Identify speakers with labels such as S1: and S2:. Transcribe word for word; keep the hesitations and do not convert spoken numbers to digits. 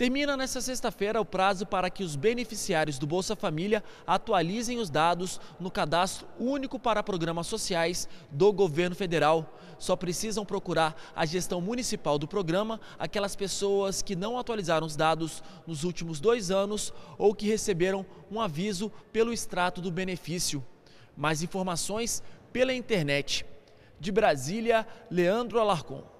S1: Termina nesta sexta-feira o prazo para que os beneficiários do Bolsa Família atualizem os dados no Cadastro Único para Programas Sociais do Governo Federal. Só precisam procurar a gestão municipal do programa aquelas pessoas que não atualizaram os dados nos últimos dois anos ou que receberam um aviso pelo extrato do benefício. Mais informações pela internet. De Brasília, Leandro Alarcon.